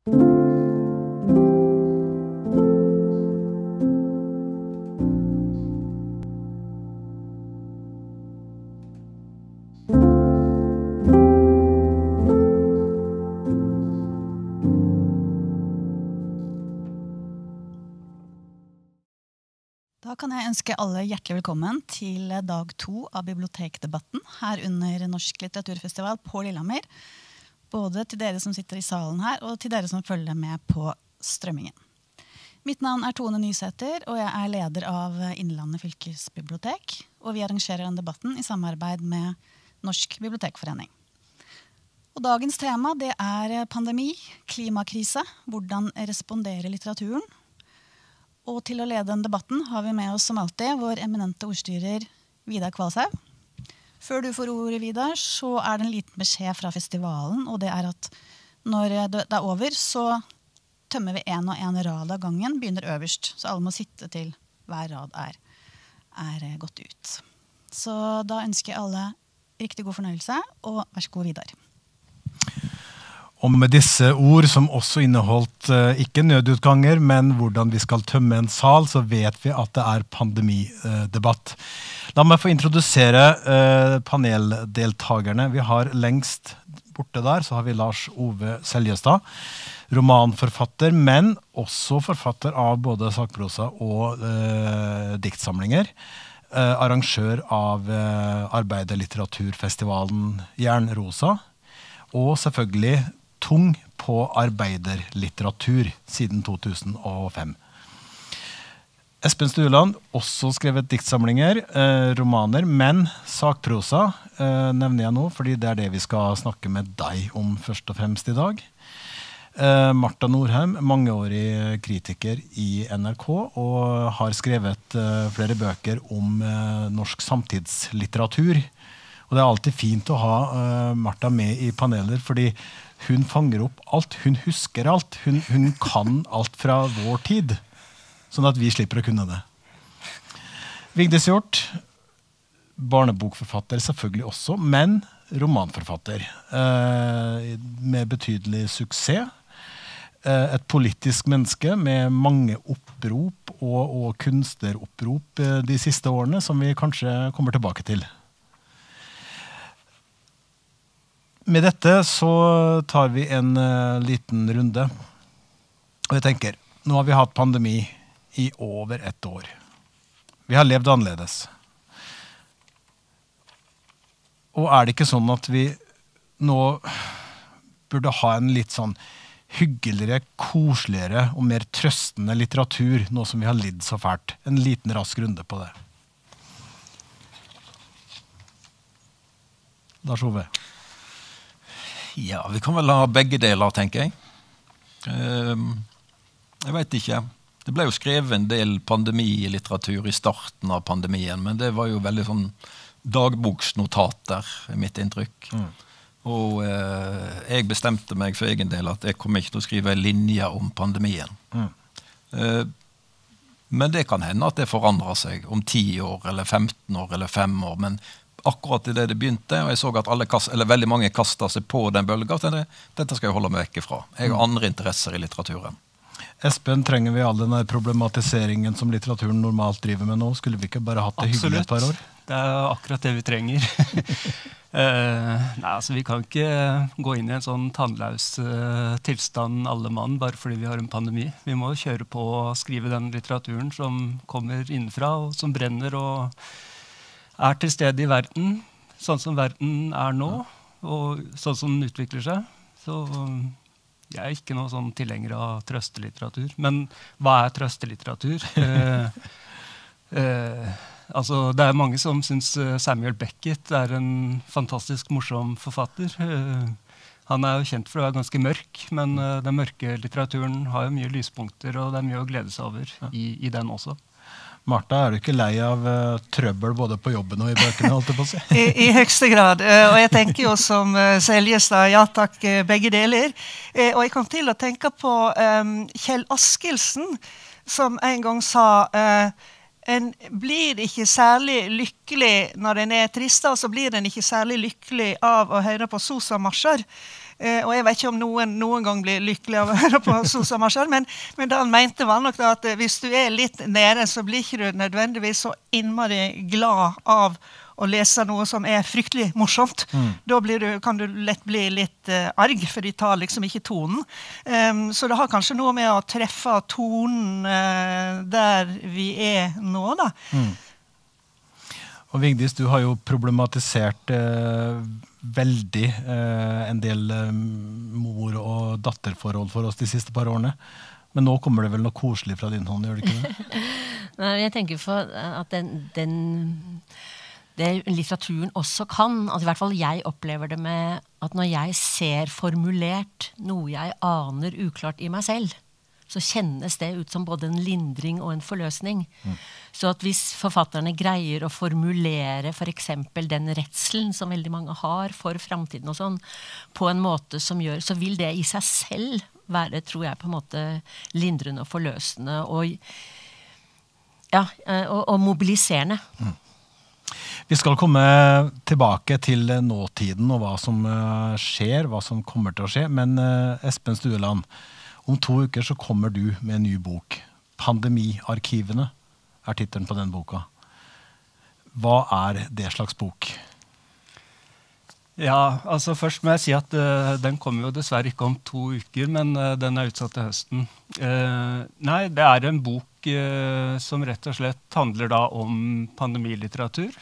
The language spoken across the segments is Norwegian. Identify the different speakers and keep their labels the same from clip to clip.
Speaker 1: Da kan jeg ønske alle hjertelig velkommen til dag 2 av bibliotekdebatten her under Norsk litteraturfestival på Lillehammer. Både til dere som sitter i salen her, og til dere som følger med på strømmingen. Mitt navn er Tone Nysæter, og jeg er leder av Innlandet fylkesbibliotek. Og vi arrangerer den debatten i samarbeid med Norsk bibliotekforening. Og dagens tema det er pandemi, klimakrise, hvordan respondere litteraturen. Og til å lede den debatten har vi med oss som alltid vår eminente ordstyrer Vidar Kvalshaug. Før du får ordet, Vidar, så er det en liten beskjed fra festivalen, og det er at når det er over, så tømmer vi en og en rad av gangen, begynner øverst, så alle må sitte til hver rad er gått ut. Så da ønsker jeg alle riktig god fornøyelse, og vær så god, Vidar.
Speaker 2: Og med disse ord som også inneholdt ikke nødutganger, men hvordan vi skal tømme en sal, så vet vi at det er pandemidebatt. La meg få introdusere paneldeltagerne. Vi har lengst borte der, så har vi Lars Ove Seljestad, romanforfatter, men også forfatter av både sakprosa og diktsamlinger. Arrangør av Arbeiderlitteraturfestivalen Jernrosa, og selvfølgelig tung på arbeiderlitteratur siden 2005. Espen Stueland, også skrevet diktsamlinger, romaner, men sakprosa nevner jeg nå, fordi det er det vi skal snakke med deg om først og fremst i dag. Marta Norheim, mangeårig kritiker i NRK, og har skrevet flere bøker om norsk samtidslitteratur. Og det er alltid fint å ha Marta med i paneler, fordi hun fanger opp alt, hun husker alt, hun kan alt fra vår tid, sånn at vi slipper å kunne det. Vigdis Hjorth, barnebokforfatter selvfølgelig også, men romanforfatter med betydelig suksess. Et politisk menneske med mange opprop og kunstneropprop de siste årene, som vi kanskje kommer tilbake til. Med dette så tar vi en liten runde. Og jeg tenker, nå har vi hatt pandemi i over 1 år. Vi har levd annerledes. Og er det ikke sånn at vi nå burde ha en litt sånn hyggeligere, koseligere og mer trøstende litteratur, nå som vi har lidd så fælt? En liten rask runde på det. Lars Ove.
Speaker 3: Ja, vi kan vel ha begge deler, tenker jeg. Jeg vet ikke. Det ble jo skrevet en del pandemilitteratur i starten av pandemien, men det var jo veldig sånn dagboksnotater, mitt inntrykk. Og jeg bestemte meg for egen del at jeg kommer ikke til å skrive linjer om pandemien. Men det kan hende at det forandrer seg om 10 år, eller 15 år, eller 5 år, men akkurat i det begynte, og jeg så at veldig mange kastet seg på den bølgen, at dette skal jeg holde meg vekke fra. Jeg har andre interesser i litteraturen.
Speaker 2: Espen, trenger vi all denne problematiseringen som litteraturen normalt driver med nå? Skulle vi ikke bare hatt det hyggelig et par år?
Speaker 4: Det er akkurat det vi trenger. Nei, altså vi kan ikke gå inn i en sånn tannløs tilstand alle mann, bare fordi vi har en pandemi. Vi må kjøre på og skrive den litteraturen som kommer innenfra, og som brenner og er til stede i verden, sånn som verden er nå, og sånn som den utvikler seg. Så jeg er ikke noe sånn tilhenger av trøstelitteratur. Men hva er trøstelitteratur? Altså, det er mange som synes Samuel Beckett er en fantastisk morsom forfatter. Han er jo kjent for å være ganske mørk, men den mørke litteraturen har jo mye lyspunkter, og det er mye å glede seg over i den også.
Speaker 2: Marta, er du ikke lei av trøbbel både på jobben og i bøkene, holdt jeg på å si?
Speaker 5: I høyeste grad, og jeg tenker jo som Seljestad, ja takk, begge deler. Og jeg kom til å tenke på Kjell Askildsen, som en gang sa en blir ikke særlig lykkelig når en er trist, og så blir en ikke særlig lykkelig av å høre på Sosa-marsjer. Og jeg vet ikke om noen gang blir lykkelig av å høre på Susa Marshall, men det han mente var nok da at hvis du litt nede, så blir ikke du nødvendigvis så innmari glad av å lese noe som fryktelig morsomt. Da kan du lett bli litt arg, for de tar liksom ikke tonen. Så det har kanskje noe med å treffe tonen der vi nå da.
Speaker 2: Og Vigdis, du har jo problematisert veldig en del mor- og datterforhold for oss de siste par årene. Men nå kommer det vel noe koselig fra din hånd, gjør det ikke det?
Speaker 6: Nei, jeg tenker for at det litteraturen også kan, altså i hvert fall jeg opplever det med at når jeg ser formulert noe jeg aner uklart i meg selv, så kjennes det ut som både en lindring og en forløsning. Så at hvis forfatterne greier å formulere for eksempel den redselen som veldig mange har for fremtiden og sånn, på en måte som gjør, så vil det i seg selv være, tror jeg, på en måte lindrende og forløsende og mobiliserende.
Speaker 2: Vi skal komme tilbake til nåtiden og hva som skjer, hva som kommer til å skje, men Espen Stueland, om 2 uker så kommer du med en ny bok. Pandemiarkivene titelen på den boka. Hva det slags bok?
Speaker 4: Ja, altså først må jeg si at den kommer jo dessverre ikke om 2 uker, men den utsatt til høsten. Nei, det en bok som rett og slett handler da om pandemilitteratur.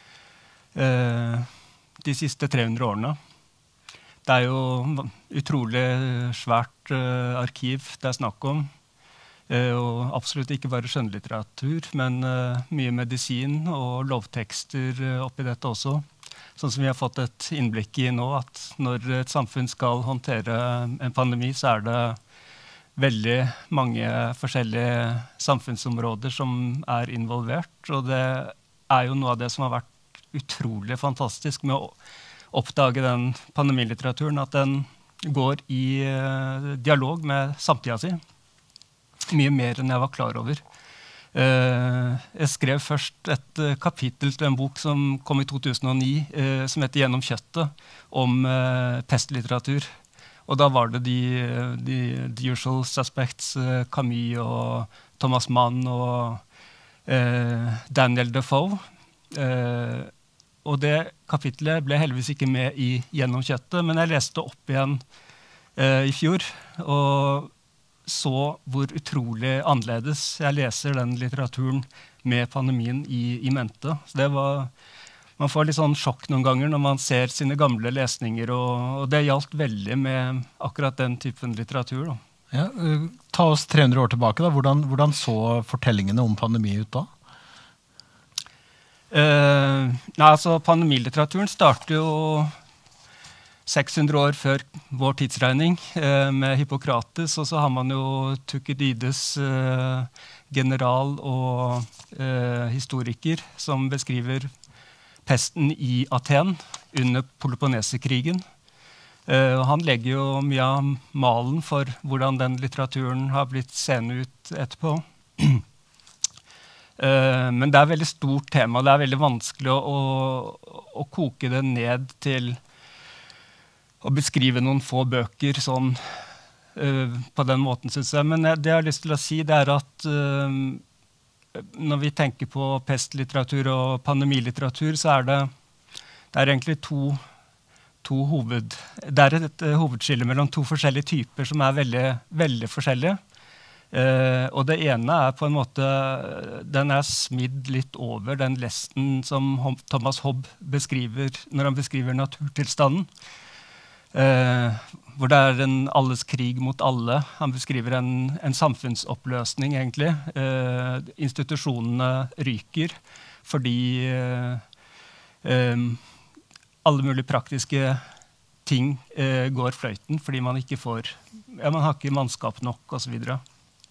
Speaker 4: De siste 300 årene. Det jo utrolig svært arkiv det snakk om. Og absolutt ikke bare skjønnlitteratur, men mye medisin og lovtekster oppi dette også. Sånn som vi har fått et innblikk i nå, at når et samfunn skal håndtere en pandemi, så det veldig mange forskjellige samfunnsområder som involvert. Og det jo noe av det som har vært utrolig fantastisk med å oppdage den pandemilitteraturen, at den går i dialog med samtida si. Mye mer enn jeg var klar over. Jeg skrev først et kapittel til en bok som kom i 2009, som heter Gjennom kjøttet, om pestlitteratur. Og da var det the usual suspects, Camus og Thomas Mann og Daniel Defoe. Og det kapitlet ble heldigvis ikke med i Gjennom kjøttet, men jeg leste opp igjen i fjor, og så hvor utrolig annerledes jeg leser den litteraturen med pandemien i mente. Så man får litt sånn sjokk noen ganger når man ser sine gamle lesninger, og det gjaldt veldig med akkurat den typen litteratur. Da.
Speaker 2: Ja, ta oss 300 år tilbake. Da. Hvordan så fortellingene om pandemi ut da?
Speaker 4: Altså pandemilitteraturen starter jo 600 år før vår tidsregning med Hippokrates, og så har man jo Thukydides, general og historiker, som beskriver pesten i Aten under Peloponneserkrigen. Han legger jo mye av malen for hvordan den litteraturen har blitt seende ut etterpå. Men det veldig stort tema, det veldig vanskelig å koke det ned til å beskrive noen få bøker sånn, på den måten, synes jeg. Men det jeg har lyst til å si, det at når vi tenker på pestlitteratur og pandemilitteratur, så det egentlig det et hovedskille mellom 2 forskjellige typer som veldig, veldig forskjellige. Og det ene på en måte, den smidd litt over den lesten som Thomas Hobbes beskriver når han beskriver naturtilstanden. Hvor det en alles krig mot alle. Han beskriver en samfunnsoppløsning, egentlig. Institusjonene ryker fordi alle mulige praktiske ting går fløyten, fordi man ikke man har ikke mannskap nok, og så videre.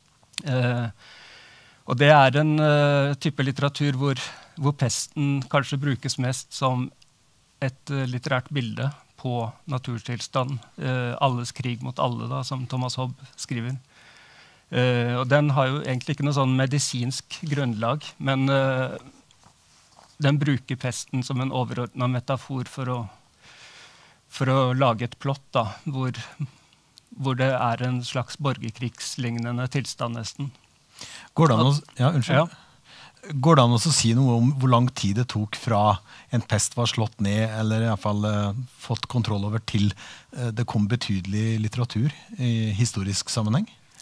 Speaker 4: Og det en type litteratur hvor pesten kanskje brukes mest som et litterært bilde på naturtilstand, alles krig mot alle, da, som Thomas Hobbes skriver. Og den har jo egentlig ikke noe sånn medisinsk grunnlag, men den bruker pesten som en overordnet metafor for å for å lage et plott da, hvor det en slags borgerkrigslignende tilstand nesten.
Speaker 2: Går det an å, ja, unnskyld.
Speaker 4: Ja.
Speaker 2: Går det an å si noe om hvor lang tid det tok fra en pest var slått ned, eller i hvert fall fått kontroll over, til det kom betydelig litteratur i historisk sammenheng?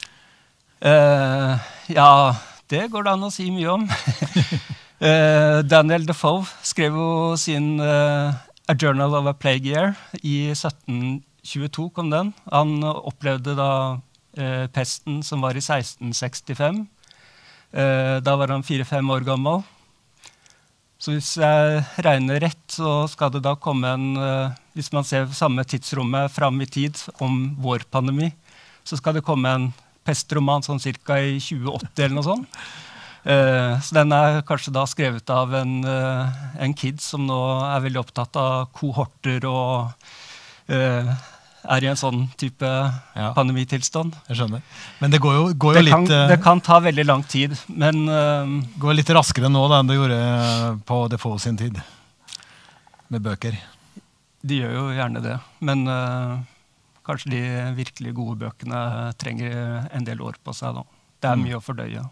Speaker 4: Ja, det går det an å si mye om. Daniel Defoe skrev jo sin A Journal of a Plague Year i 1722 kom den. Han opplevde da pesten som var i 1665. Da var han 4-5 år gammel. Så hvis jeg regner rett, så skal det da komme hvis man ser samme tidsrommet fram i tid om vår pandemi, så skal det komme en pestroman sånn cirka i 2080 eller noe sånt. Så den kanskje da skrevet av en kid som nå veldig opptatt av kohorter og i en sånn type pandemitilstand.
Speaker 2: Jeg skjønner. Men det går jo litt...
Speaker 4: Det kan ta veldig lang tid, men...
Speaker 2: går litt raskere nå da, enn det gjorde på Defoe sin tid, med bøker.
Speaker 4: De gjør jo gjerne det, men kanskje de virkelig gode bøkene trenger en del år på seg da. Det mye å fordøye.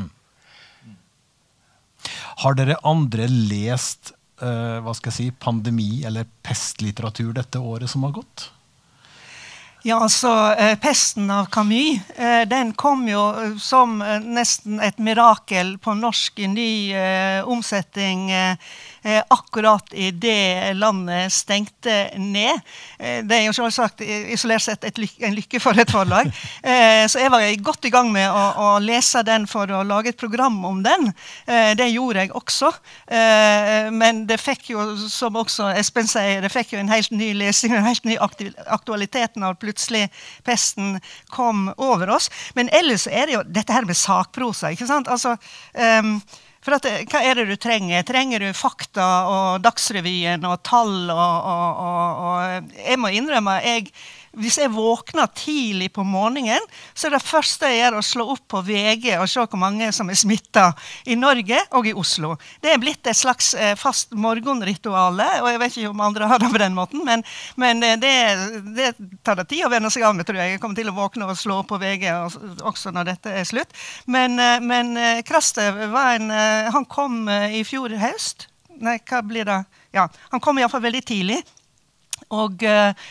Speaker 2: Har dere andre lest, hva skal jeg si, pandemi- eller pestlitteratur dette året som har gått?
Speaker 5: Ja, altså, Pesten av Camus, den kom jo som nesten et mirakel på norsk i ny omsetting akkurat i det landet stengte ned. Det jo selvsagt isolert sett en lykke for et forlag. Så jeg var godt i gang med å lese den for å lage et program om den. Det gjorde jeg også. Men det fikk jo, som også Espen sier, det fikk jo en helt ny lesing, en helt ny aktualitet når plutselig pesten kom over oss. Men ellers det jo dette her med sakprosa, ikke sant? Altså, for hva det du trenger? Trenger du fakta og Dagsrevyen og tall og jeg må innrømme, hvis jeg våkner tidlig på morgenen, så det første jeg gjør å slå opp på VG og se hvor mange som smittet i Norge og i Oslo. Det blitt et slags fast morgenrituale, og jeg vet ikke om andre har det på den måten, men det tar det tid å vende seg av med, tror jeg. Jeg kommer til å våkne og slå opp på VG også når dette slutt. Men Krastev var han kom i fjor høst. Nei, hva blir det? Ja, han kom i hvert fall veldig tidlig. Og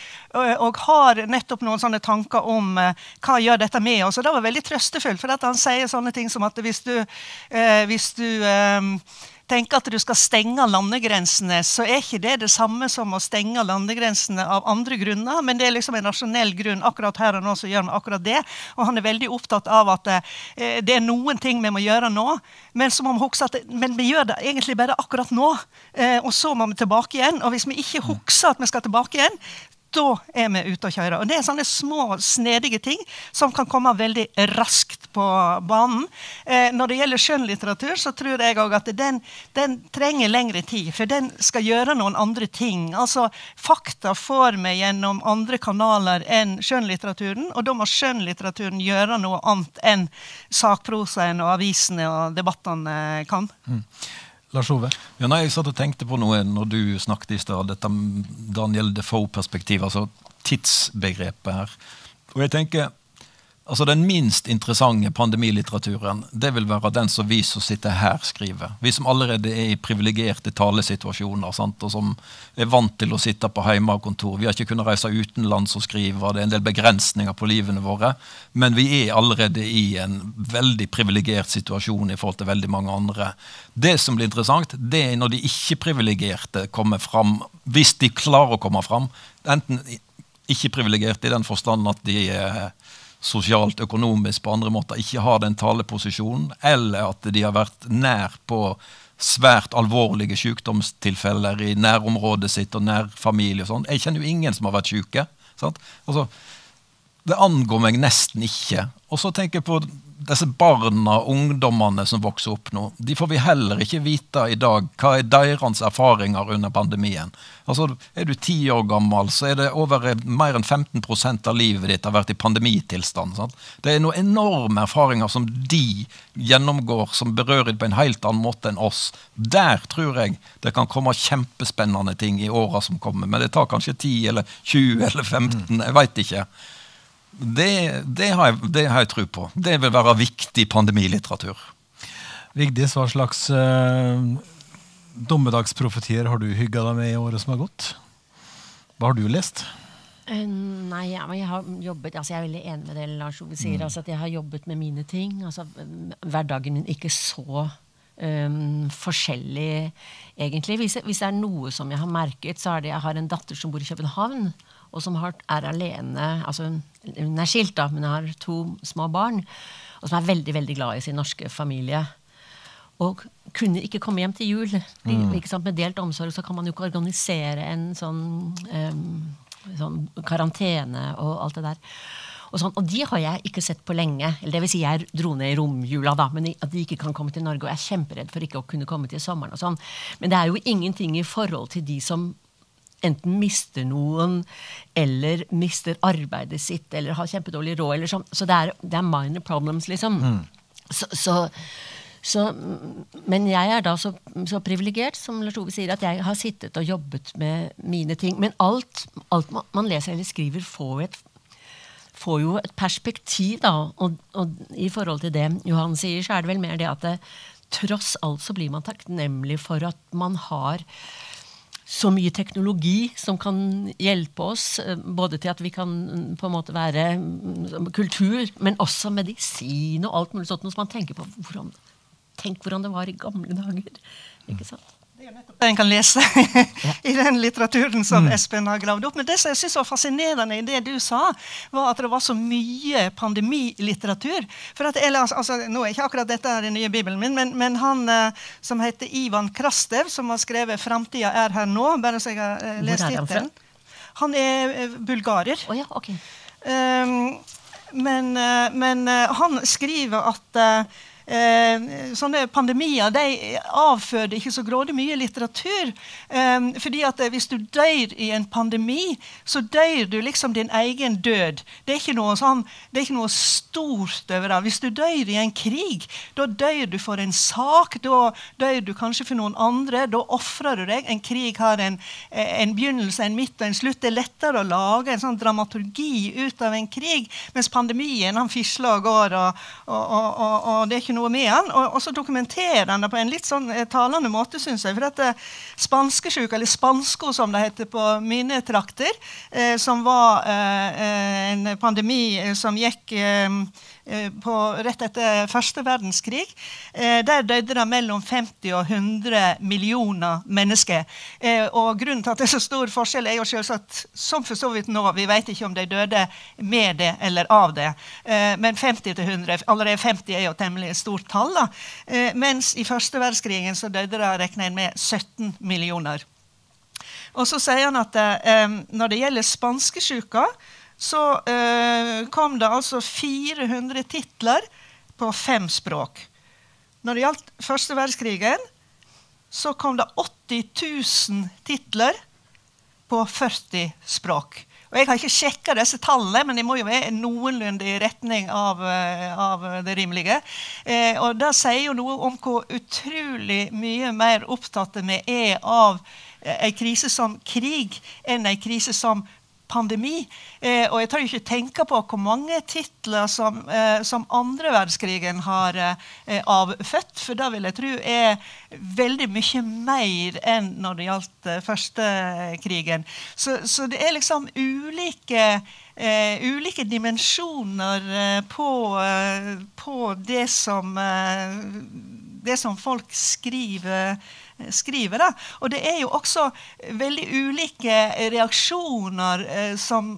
Speaker 5: har nettopp noen sånne tanker om hva gjør dette med oss. Og det var veldig trøstefullt, for han sier sånne ting som at hvis du tenker at du skal stenge landegrensene, så ikke det samme som å stenge landegrensene av andre grunner, men det liksom en rasjonell grunn akkurat her og nå som gjør vi akkurat det. Og han veldig opptatt av at det noen ting vi må gjøre nå, men så må vi huske at men vi gjør det egentlig bare akkurat nå, og så må vi tilbake igjen. Og hvis vi ikke husker at vi skal tilbake igjen, da vi ute og kjører. Og det sånne små, snedige ting som kan komme veldig raskt på banen. Når det gjelder skjønnlitteratur, så tror jeg også at den trenger lengre tid, for den skal gjøre noen andre ting. Altså, fakta får vi gjennom andre kanaler enn skjønnlitteraturen, og da må skjønnlitteraturen gjøre noe annet enn sakprosaen og avisene og debattene kan.
Speaker 2: Lars Ove?
Speaker 3: Ja, nei, jeg satt og tenkte på noe når du snakket i sted, dette Daniel Defoe-perspektiv, altså tidsbegrepet her. Og jeg tenker, altså den minst interessante pandemilitteraturen, det vil være den som vi som sitter her skriver. Vi som allerede i privilegerte talesituasjoner, sant? Og som vant til å sitte på heimakontor. Vi har ikke kunnet reise utenlands og skrive, det en del begrensninger på livene våre, men vi allerede i en veldig privilegert situasjon i forhold til veldig mange andre. Det som blir interessant, det når de ikke-privilegerte kommer fram, hvis de klarer å komme fram, enten ikke-privilegerte i den forstand at de sosialt, økonomisk, på andre måter ikke har den taleposisjonen, eller at de har vært nær på svært alvorlige sykdomstilfeller i nærområdet sitt og nær familie og sånn. Jeg kjenner jo ingen som har vært syke. Sant? Altså, det angår meg nesten ikke. Og så tenker jeg på disse barna, ungdommene som vokser opp nå, de får vi heller ikke vite i dag hva deres erfaringer under pandemien. Altså, du 10 år gammel, så det over mer enn 15% av livet ditt har vært i pandemitilstand. Sant? Det noen enorme erfaringer som de gjennomgår, som berører på en helt annen måte enn oss. Der tror jeg det kan komme kjempespennende ting i årene som kommer, men det tar kanskje 10 eller 20 eller 15, jeg vet ikke. Det har jeg tro på. Det vil være viktig pandemilitteratur.
Speaker 2: Vigdis, hva slags dommedagsprofetier har du hygget deg med i året som har gått? Hva har du lest?
Speaker 6: Nei, jeg har jobbet, jeg veldig enig med det Lars Ove sier, at jeg har jobbet med mine ting, hverdagen min ikke så forskjellig egentlig. Hvis det noe som jeg har merket, så det jeg har en datter som bor i København, og som alene, hun skilt da, men har 2 små barn, og som veldig, veldig glad i sin norske familie. Og kunne ikke komme hjem til jul. Ikke sant? Med delt omsorg så kan man jo ikke organisere en sånn karantene og alt det der. Og de har jeg ikke sett på lenge. Eller det vil si, jeg dro ned i romjula da, men at de ikke kan komme til Norge, og jeg kjemperedd for ikke å kunne komme til sommeren og sånn. Men det jo ingenting i forhold til de som enten mister noen, eller mister arbeidet sitt, eller har kjempedårlig råd, eller sånn. Så det minor problems, liksom. Men jeg da så privilegert, som Lars Ove sier, at jeg har sittet og jobbet med mine ting. Men alt man leser eller skriver får jo et perspektiv da, og i forhold til det Johan sier, så det vel mer det at tross alt så blir man takknemlig for at man har så mye teknologi som kan hjelpe oss, både til at vi kan på en måte være kultur, men også medisin og alt mulig sånt, når man tenker på hvordan det var i gamle dager, ikke sant?
Speaker 5: Det nettopp det en kan lese i den litteraturen som Espen har gravd opp. Men det som jeg synes var fascinerende i det du sa, var at det var så mye pandemilitteratur. For at nå ikke akkurat dette den nye Bibelen min, men han som heter Ivan Krastev, som har skrevet «Framtida her nå», bare så jeg har lest titelen. Han bulgarer.
Speaker 6: Ja, ok.
Speaker 5: Men han skriver at sånne pandemier, de avføder ikke så grådig mye litteratur, fordi at hvis du dør i en pandemi, så dør du liksom din egen død. Det ikke noe sånn, det ikke noe stort over det. Hvis du dør i en krig, da dør du for en sak, da dør du kanskje for noen andre, da offrer du deg. En krig har en begynnelse, en midt og en slutt. Det lettere å lage en sånn dramaturgi ut av en krig, mens pandemien, han fisler og går, og det ikke noe med han, og så dokumenterer han det på en litt sånn talende måte, synes jeg, for at spanskesjuk, eller spansko som det heter på mine trakter, som var en pandemi som gikk rett etter første verdenskrig, der døde det mellom 50 og 100 millioner mennesker, og grunnen til at det så stor forskjell jo selvsagt, som for så vidt nå, vi vet ikke om de døde med det eller av det, men 50 til 100, allerede 50 jo temmelig stort tall da, mens i første verdenskrigen så døde det regnet med 17 millioner. Og så sier han at når det gjelder spanskesjuka, så kom det altså 400 titler på 5 språk. Når det gjaldt første verdenskrigen, så kom det 80 000 titler på 40 språk. Og jeg har ikke sjekket disse tallene, men det må jo være noenlunde i retning av det rimelige. Og det sier jo noe om hvor utrolig mye mer opptatt vi av en krise som krig enn en krise som pandemi. Og jeg tar jo ikke tenke på hvor mange titler som andre verdenskrigen har avfødt, for da vil jeg tro veldig mye mer enn når det gjaldt første krigen. Så det liksom ulike dimensjoner på det som folk skriver skriver. Da. Og det jo også veldig ulike reaksjoner som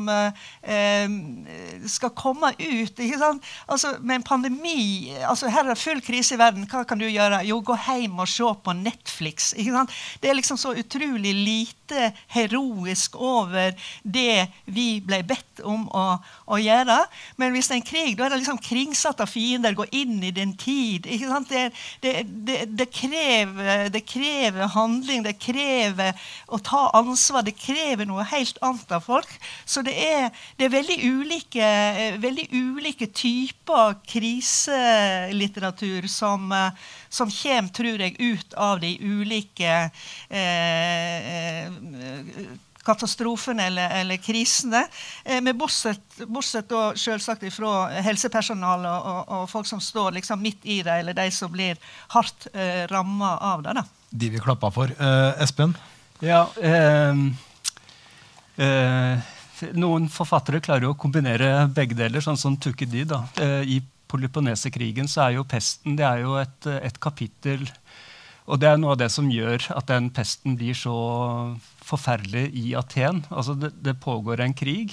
Speaker 5: skal komme ut. Ikke sant? Altså, med en pandemi, altså her full krise i verden, hva kan du gjøre? Jo, gå hjem og se på Netflix. Ikke sant? Det liksom så utrolig lite heroisk over det vi ble bedt om å gjøre. Men hvis det en krig, da det liksom kringsatte fiender, gå inn i din tid. Ikke sant? Det krever handling, det krever å ta ansvar, det krever noe helt annet av folk. Så det er veldig ulike typer kriselitteratur som kommer, tror jeg, ut av de ulike katastrofene eller krisene, med bortsett da selvsagt fra helsepersonal og folk som står liksom midt i det, eller de som blir hardt rammet av det. Da.
Speaker 2: De vi klapper for. Espen?
Speaker 4: Ja, noen forfattere klarer å kombinere begge deler, sånn som Thukydides da. I Peloponneserkrigen så jo pesten, det jo et kapittel, og det noe av det som gjør at den pesten blir så forferdelig i Aten. Altså det pågår en krig,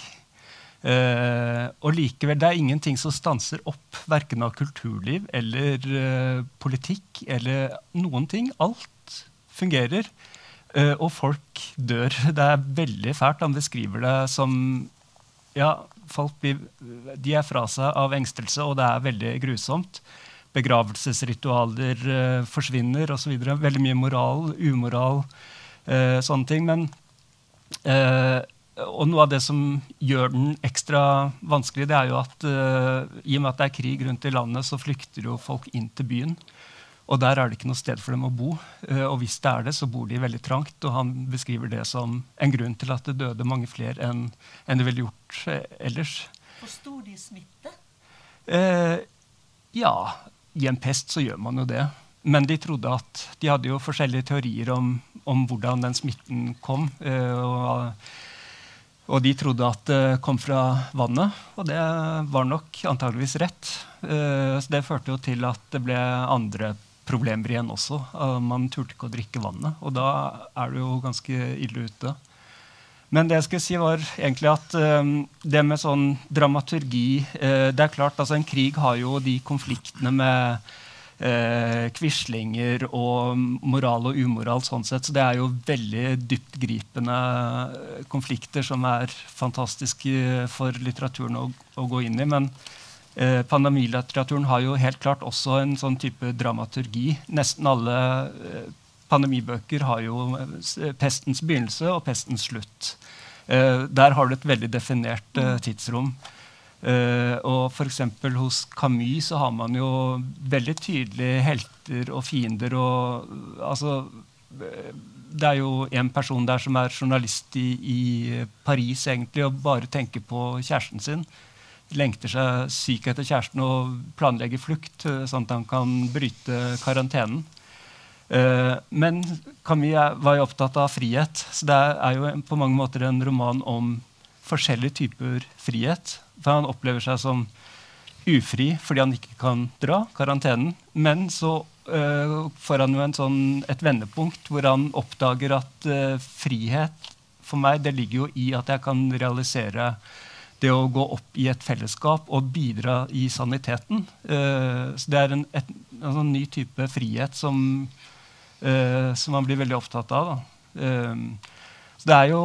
Speaker 4: og likevel det ingenting som stanser opp, hverken av kulturliv eller politikk eller noen ting. Alt fungerer, og folk dør. Det veldig fælt. Han beskriver det som, ja, folk de fra seg av engstelse, og det veldig grusomt. Begravelsesritualer forsvinner, og så videre. Veldig mye moral, umoral, sånne ting. Men, og noe av det som gjør den ekstra vanskelig, det jo at i og med at det krig rundt i landet, så flykter jo folk inn til byen. Og der det ikke noe sted for dem å bo. Og hvis det det, så bor de veldig trangt. Og han beskriver det som en grunn til at det døde mange flere enn det ville gjort ellers.
Speaker 6: Forstod de smitte?
Speaker 4: Ja, i en pest så gjør man jo det. Men de trodde at de hadde jo forskjellige teorier om hvordan den smitten kom. Og de trodde at det kom fra vannet, og det var nok antageligvis rett. Så det førte jo til at det ble andre problemer igjen også. Man turte ikke å drikke vannet, og da det jo ganske ille ute. Men det jeg skulle si var egentlig at det med sånn dramaturgi, det klart, altså en krig har jo de konfliktene med quislinger og moral og umoral sånn sett, så det jo veldig dyptgripende konflikter som fantastiske for litteraturen å gå inn i, men pandemilitteraturen har jo helt klart også en sånn type dramaturgi. Nesten alle pandemibøker har jo pestens begynnelse og pestens slutt. Der har du et veldig definert tidsrom. Og for eksempel hos Camus så har man jo veldig tydelige helter og fiender. Og, altså, det jo en person der som journalist i Paris egentlig, og bare tenker på kjæresten sin. Lengter seg syk etter kjæresten og planlegger flukt, sånn at han kan bryte karantenen. Men Camus var jo opptatt av frihet, så det jo på mange måter en roman om forskjellige typer frihet. For han opplever seg som ufri fordi han ikke kan dra karantenen, men så får han jo et vendepunkt hvor han oppdager at frihet for meg, det ligger jo i at jeg kan realisere det å gå opp i et fellesskap og bidra i saniteten. Så det en sånn ny type frihet som man blir veldig opptatt av. Så det jo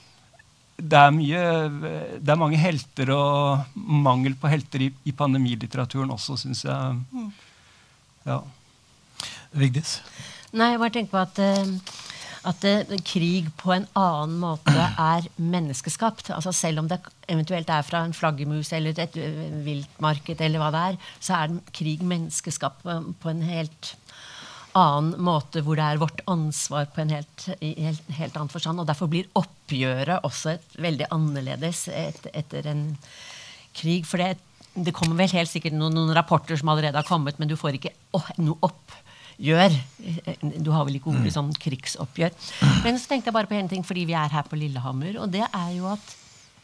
Speaker 4: det mange helter og mangel på helter i pandemilitteraturen også, synes jeg. Ja.
Speaker 2: Vigdis?
Speaker 6: Nei, jeg bare tenker på at krig på en annen måte menneskeskapt. Altså selv om det eventuelt fra en flaggermus eller et viltmarked eller hva det så krig menneskeskapt på en helt annen måte, hvor det vårt ansvar på en helt annen forstand. Og derfor blir oppgjøret også veldig annerledes etter en krig. For det kommer vel helt sikkert noen rapporter som allerede har kommet, men du får ikke noe oppgjør. Du har vel ikke ordet sånn krigsoppgjør. Men så tenkte jeg bare på en ting, fordi vi her på Lillehammer, og det jo at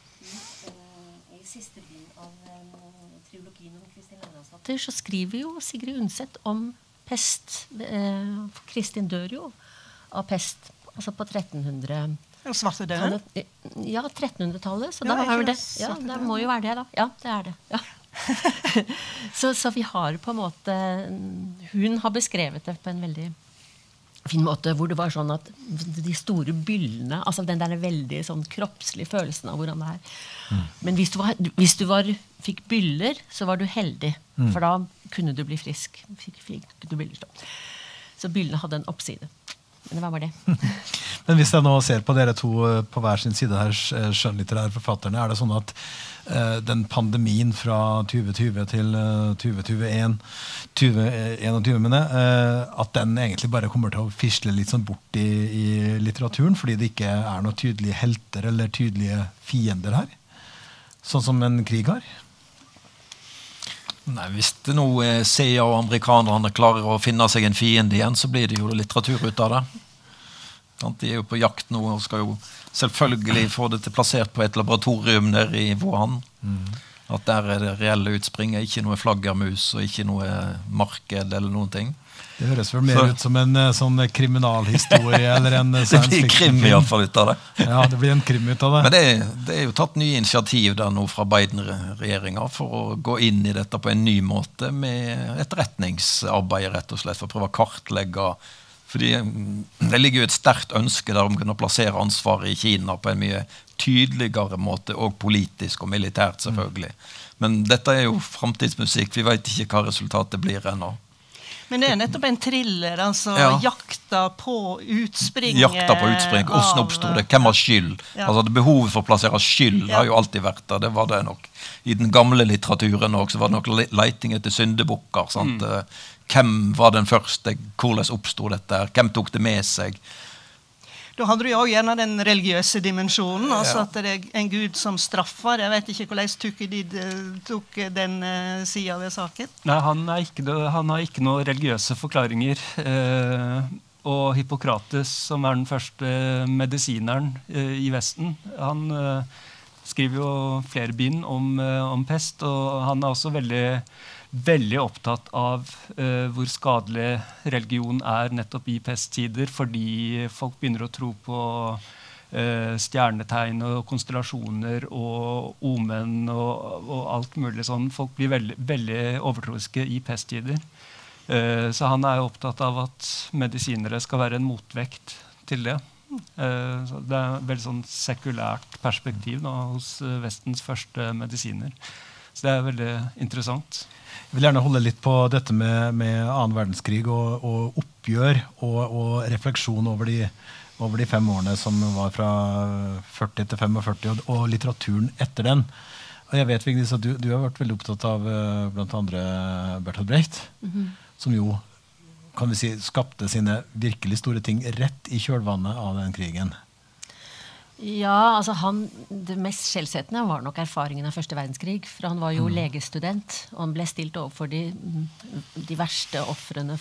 Speaker 6: i siste del av trilogien om Kristin Lerlandsdatter så skriver jo Sigrid Undset om pest. Kristin dør jo av pest, altså på 1300.
Speaker 5: Svarte døden?
Speaker 6: Ja, 1300-tallet. Så
Speaker 5: Ja,
Speaker 6: da er det.
Speaker 5: ikke
Speaker 6: Ja,
Speaker 5: svarte
Speaker 6: det må jo være det, da. Ja, det er det. Ja. så vi har på en måte Hun har beskrevet det på en veldig fin måte, hvor det var sånn at de store byllene, altså den der veldig sånn kroppslige følelsen av hvordan det er. Men hvis du fikk byller, så var du heldig, for da kunne du bli frisk. Fikk du byller, så byllene hadde en oppside. Men hva var det?
Speaker 2: Men hvis jeg nå ser på dere to på hver sin side her, skjønnlitterære forfatterne, er det sånn at den pandemien fra 2020 til 2021, at den egentlig bare kommer til å fisle litt sånn bort i litteraturen, fordi det ikke er noen tydelige helter eller tydelige fiender her? Sånn som en krig har?
Speaker 3: Nei, hvis det nå CIA og amerikanerne klarer å finne seg en fiende igjen, så blir det jo litteratur ut av det. De er jo på jakt nå og skal jo selvfølgelig få det til plassert på et laboratorium der i Wuhan. At der er det reelle utspring, ikke noe flaggermus og ikke noe marked eller noen ting.
Speaker 2: Det høres vel mer ut som en sånn kriminalhistorie eller en science fiction.
Speaker 3: Det blir krim i alle fall ut av det.
Speaker 2: Ja, det blir en krim ut av det.
Speaker 3: Men det er jo tatt nye initiativ der nå fra Biden-regjeringen for å gå inn i dette på en ny måte med etterretningsarbeid, rett og slett, for å prøve å kartlegge. Fordi det ligger jo et sterkt ønske der om å kunne plassere ansvaret i Kina på en mye tydeligere måte, og politisk og militært selvfølgelig. Men dette er jo fremtidsmusikk, vi vet ikke hva resultatet blir ennå.
Speaker 5: Men det er nettopp en thriller, altså jakta på utspring.
Speaker 3: Jakta på utspring, hvordan oppstod det? Hvem har skyld?
Speaker 5: Ja.
Speaker 3: Altså behovet for å plassere skyld har jo alltid vært der, det var det nok. I den gamle litteraturen også, så var det nok leiting etter syndebukker, sant? Hvem var den første? Hvordan oppstod dette? Hvem tok det med seg?
Speaker 5: Da hadde du jo gjerne den religiøse dimensjonen, altså at det er en Gud som straffer. Jeg vet ikke hvordan Thukydides tok den siden ved saken.
Speaker 4: Nei, han har ikke noen religiøse forklaringer. Og Hippokrates, som er den første medisineren i Vesten, han skriver jo flere bind om pest, og han er også veldig opptatt av hvor skadelig religion er nettopp i pesttider, fordi folk begynner å tro på stjernetegn og konstellasjoner og omen og alt mulig sånn. Folk blir veldig overtroiske i pesttider. Så han er jo opptatt av at medisinere skal være en motvekt til det. Så det er et veldig sånn sekulært perspektiv da, hos Vestens første medisiner. Så det er veldig interessant.
Speaker 2: Jeg vil gjerne holde litt på dette med annen verdenskrig og oppgjør og refleksjon over de 5 årene som var fra 40 til 45 og litteraturen etter den. Og jeg vet, Vigdis, at du har vært veldig opptatt av blant andre Bertolt Brecht, som jo, kan vi si, skapte sine virkelig store ting rett i kjølvannet av den krigen.
Speaker 6: Ja, altså det mest skjellsettende var nok erfaringen av første verdenskrig, for han var jo legestudent, og han ble stilt overfor de verste offrene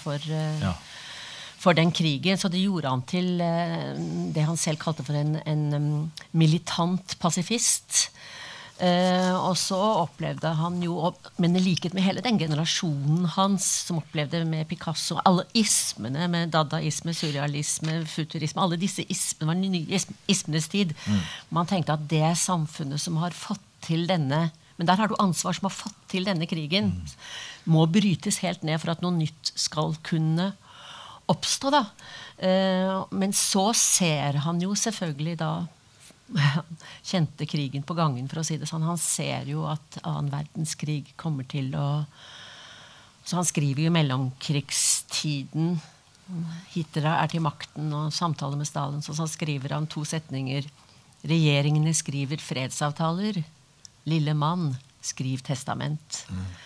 Speaker 6: for den krigen, så det gjorde han til det han selv kalte for en militant pasifist. Og så opplevde han jo, men i likhet med hele den generasjonen hans som opplevde med Picasso, alle ismene med dadaisme, surrealisme, futurisme, alle disse ismene var nye ismenes tid. Man tenkte at det samfunnet som har fått til denne, men der har du ansvar som har fått til denne krigen, må brytes helt ned for at noe nytt skal kunne oppstå da. Men så ser han jo selvfølgelig da kjente krigen på gangen, for å si det sånn. Han ser jo at annen verdenskrig kommer til å... Så han skriver jo i mellomkrigstiden. Hitler er til makten og samtaler med Stalin. Så han skriver han 2 setninger. Regjeringene skriver fredsavtaler. Lille mann, skriv testament.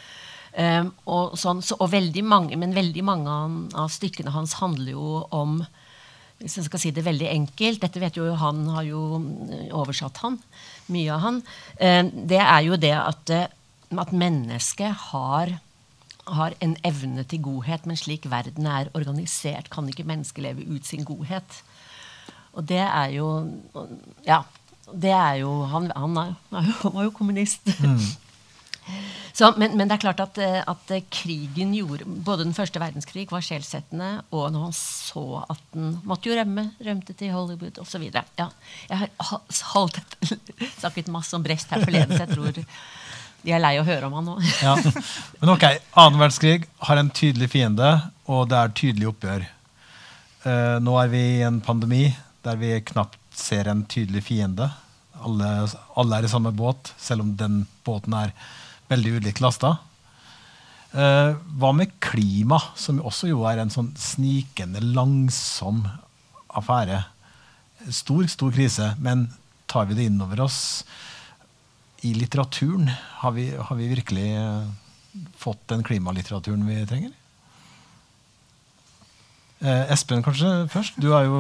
Speaker 6: Og veldig mange av stykkene hans handler jo om, hvis jeg skal si det veldig enkelt, dette vet jo han, har jo oversatt mye av han, det er jo det at mennesket har en evne til godhet, men slik verden er organisert, kan ikke mennesket leve ut sin godhet. Og det er jo, ja, det er jo, han var jo kommunist. Men det klart at krigen gjorde, både den første verdenskrig var skjellsettende, og når han så at den måtte jo rømte til Hollywood og så videre. Ja, jeg har snakket masse om Brecht her forleden, så jeg tror de lei å høre om han nå.
Speaker 2: Ja. Men ok, annen verdenskrig har en tydelig fiende, og det tydelig oppgjør. Nå vi i en pandemi, der vi knapt ser en tydelig fiende. Alle i samme båt, selv om den båten veldig ulikt lastet. Hva med klima, som også jo en sånn snikende, langsom affære? Stor krise, men tar vi det inn over oss i litteraturen? Har vi virkelig fått den klimalitteraturen vi trenger? Espen, kanskje først? Du jo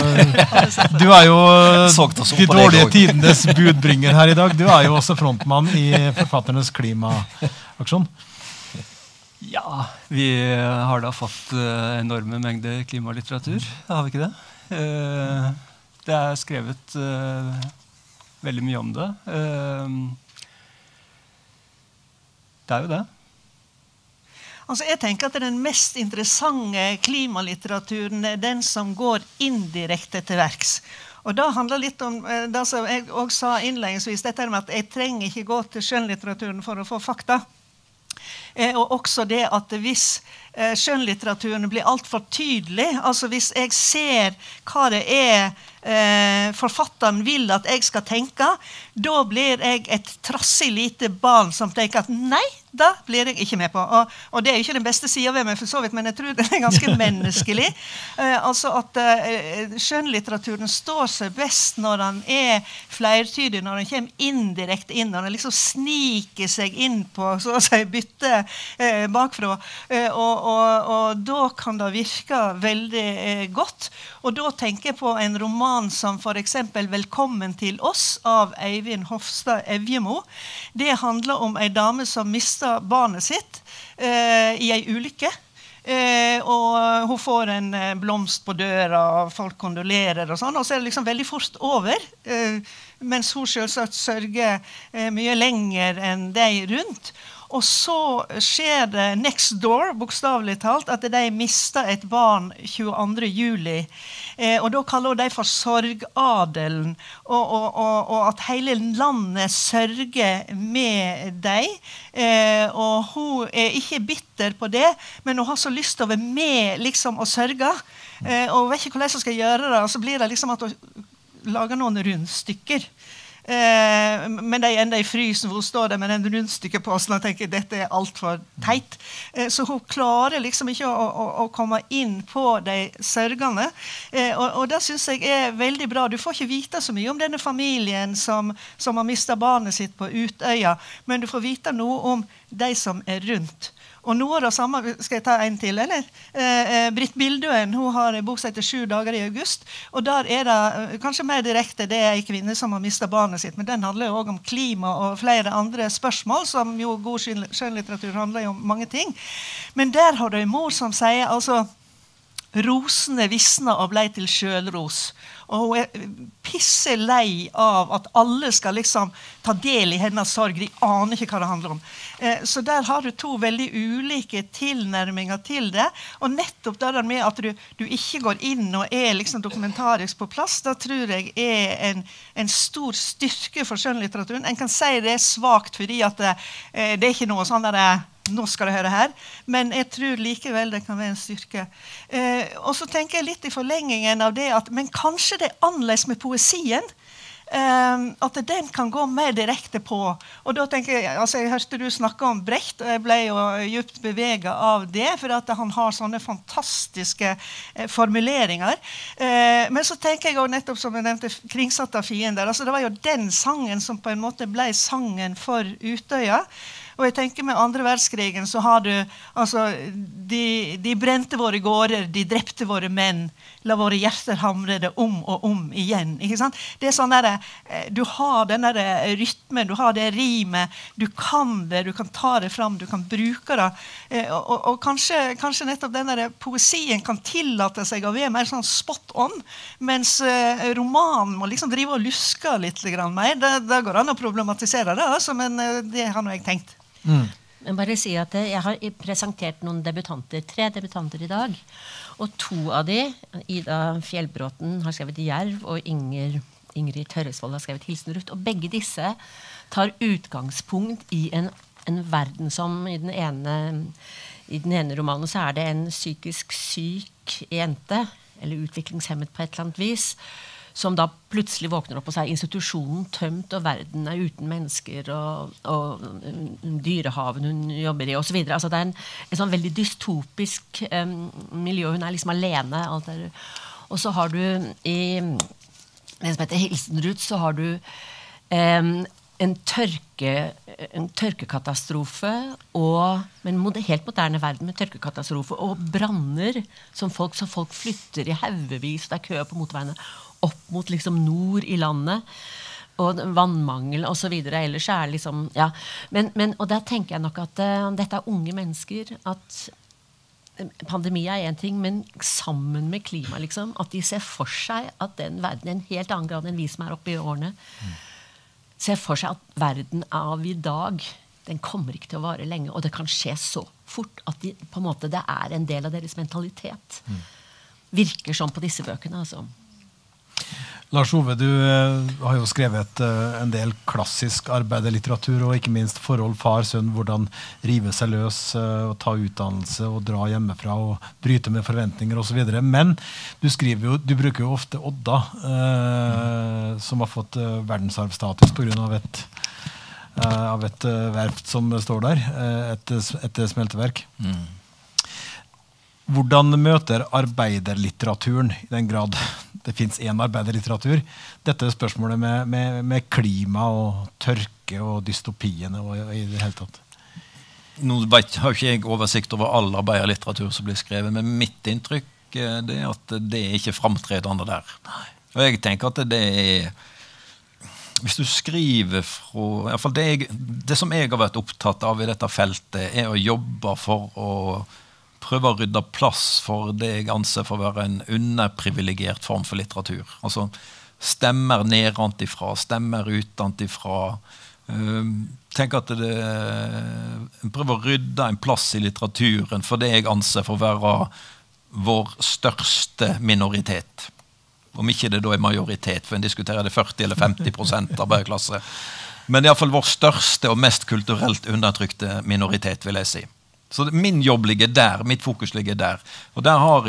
Speaker 2: de dårlige tidenes budbringer her i dag. Du jo også frontmann i forfatternes klimaaksjon.
Speaker 4: Ja, vi har da fått enorme mengder klimalitteratur, har vi ikke det? Det skrevet veldig mye om det. Det jo det.
Speaker 5: Altså, jeg tenker at den mest interessante klimalitteraturen den som går indirekte til verks. Og da handler litt om det som jeg også sa innledningsvis, dette med at jeg trenger ikke gå til skjønnlitteraturen for å få fakta. Og også det at hvis skjønnlitteraturen blir alt for tydelig, altså hvis jeg ser hva det forfatteren vil at jeg skal tenke, da blir jeg et trassig lite barn som tenker at nei, da blir jeg ikke med på. Og det jo ikke den beste siden ved meg for så vidt, men jeg tror det ganske menneskelig. Altså at skjønnlitteraturen står seg best når den flertydig, når den kommer indirekte inn, når den liksom sniker seg inn på, så å si, bytte bakfra. Og da kan det virke veldig godt. Og da tenker jeg på en roman som for eksempel Velkommen til oss av Eivind Hofstad Evjemo. Det handler om en dame som mistet barnet sitt i en ulykke. Og hun får en blomst på døra, og folk kondolerer og sånn, og så det liksom veldig fort over, mens hun selvsagt sørger mye lenger enn de rundt. Og så skjer det next door, bokstavelig talt, at de mister et barn 22. juli. Og da kaller de for sorgadelen, og at hele landet sørger med dem. Og hun ikke bitter på det, men hun har så lyst til å være med liksom, og sørge. Og hun vet ikke hvordan hun skal gjøre det, og så blir det liksom at hun lager noen rundstykker. Men de enda i frysen hvor hun står der med den rundstykkeposten og tenker dette alt for teit. Så hun klarer liksom ikke å komme inn på de sørgene. Og det synes jeg veldig bra. Du får ikke vite så mye om denne familien som har mistet barnet sitt på Utøya, men du får vite noe om de som rundt. Og noe av det samme, skal jeg ta en til, eller? Britt Bildøen, hun har en bok som heter 7 dager i august, og der det kanskje mer direkte, det en kvinne som har mistet barnet sitt, men den handler jo også om klima og flere andre spørsmål, som jo god skjønnlitteratur handler jo om mange ting. Men der har du en mor som sier, altså, rosene visner og ble til sjølros. Og hun pisser lei av at alle skal liksom ta del i hennes sorg. De aner ikke hva det handler om. Så der har du to veldig ulike tilnærminger til det. Og nettopp det der med at du ikke går inn og liksom dokumentarisk på plass, da tror jeg en stor styrke for skjønnlitteraturen. En kan si det svagt fordi at det ikke noe sånn der nå skal du høre her, men jeg tror likevel det kan være en styrke. Og så tenker jeg litt i forlengingen av det at, men kanskje det annerledes med poesien, at den kan gå mer direkte på. Og da tenker jeg, altså jeg hørte du snakke om Brecht, og jeg ble jo djupt beveget av det, for at han har sånne fantastiske formuleringer. Men så tenker jeg også nettopp, som jeg nevnte, Kringsatt av fiender. Altså det var jo den sangen som på en måte ble sangen for Utøya. Og jeg tenker med andre verdenskrigen så har du, altså, de brente våre gårder, de drepte våre menn, la våre hjerter hamre det om og om igjen, ikke sant? Det sånn der, du har den der rytmen, du har det rimet, du kan det, du kan ta det fram, du kan bruke det, og kanskje nettopp den der poesien kan tillate seg å være mer sånn spot on, mens romanen må liksom drive og luske litt mer. Det går an å problematisere det, altså, men det har nå jeg tenkt.
Speaker 6: Men bare si at jeg har presentert noen debutanter, 3 debutanter i dag. Og 2 av de, Ida Fjellbråten har skrevet Jerv, og Ingrid Tørresvold har skrevet Hilsen Ruth. Og begge disse tar utgangspunkt i en verden som i den ene romanen så det en psykisk syk jente, eller utviklingshemmet på et eller annet vis, som da plutselig våkner opp og sier institusjonen tømt, og verden uten mennesker, og dyrehaven hun jobber i, og så videre. Altså det en sånn veldig dystopisk miljø. Hun liksom alene. Alt der. Og så har du i det som heter Hilsen Ruth, så har du en tørkekatastrofe, men helt moderne verden med tørkekatastrofe, og branner som folk flytter i haugevis, det kø på motorveiene, opp mot liksom nord i landet, og vannmangel og så videre. Ellers det liksom, ja. Og der tenker jeg nok at dette unge mennesker, at pandemi en ting, men sammen med klima, liksom, at de ser for seg at den verden, en helt annen grad enn vi som oppe i årene, ser for seg at verden av i dag, den kommer ikke til å vare lenge, og det kan skje så fort at på en måte, det en del av deres mentalitet. Virker sånn på disse bøkene, altså.
Speaker 2: Lars Ove, du har jo skrevet en del klassisk arbeiderlitteratur, og ikke minst forhold far-sønn, hvordan rive seg løs, og ta utdannelse, og dra hjemmefra, og bryte med forventninger, og så videre. Men du bruker jo ofte Odda, som har fått verdensarvstatus på grunn av et verft som står der, et smelteverk. Hvordan møter arbeiderlitteraturen, i den grad det finnes en arbeiderlitteratur, dette spørsmålet med klima og tørke og dystopiene og i det hele tatt?
Speaker 3: Nå har ikke jeg oversikt over all arbeiderlitteratur som blir skrevet, men mitt inntrykk det at det ikke fremtredende der. Og jeg tenker at det hvis du skriver fra, i hvert fall det som jeg har vært opptatt av i dette feltet, å jobbe for å prøve å rydde plass for det jeg anser for å være en underprivilegert form for litteratur. Altså stemmer nedantifra, stemmer utantifra. Tenk at prøver å rydde en plass i litteraturen for det jeg anser for å være vår største minoritet. Om ikke det da majoritet, for en diskuterer det 40 eller 50% arbeiderklasse. Men i hvert fall vår største og mest kulturelt undertrykte minoritet, vil jeg si. Så min jobb ligger der, mitt fokus ligger der. Og der har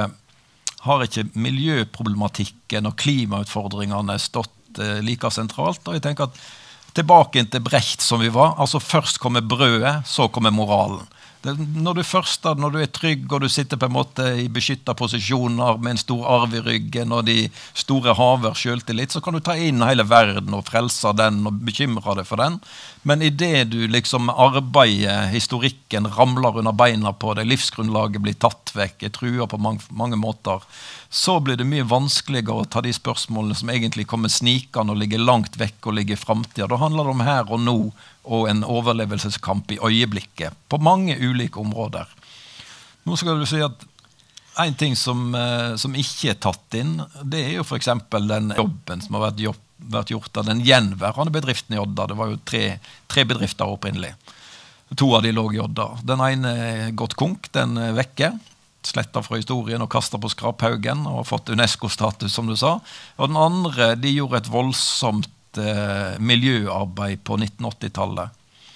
Speaker 3: ikke miljøproblematikken og klimautfordringene stått like sentralt. Og jeg tenker at tilbake til Brecht som vi var, altså først kommer brødet, så kommer moralen. Når du trygg og du sitter på en måte i beskyttet posisjoner med en stor arv i ryggen og de store haver selvtillit, så kan du ta inn hele verden og frelse den og bekymre deg for den. Men i det du liksom arbeider, historikken ramler under beina på deg, livsgrunnlaget blir tatt vekk, jeg truer på mange måter, så blir det mye vanskeligere å ta de spørsmålene som egentlig kommer snikende og ligger langt vekk og ligger i fremtiden. Da handler det om her og nå, og en overlevelseskamp i øyeblikket, på mange ulike områder. Nå skal du si at en ting som ikke tatt inn, det jo for eksempel den jobben som har vært gjort av den gjenværende bedriften i Odda. Det var jo tre bedrifter opprinnelig. 2 av de lå i Odda. Den ene gått konk, den vekke, sletta fra historien og kastet på skraphaugen og har fått UNESCO-status, som du sa. Og den andre, de gjorde et voldsomt miljøarbeid på 1980-tallet.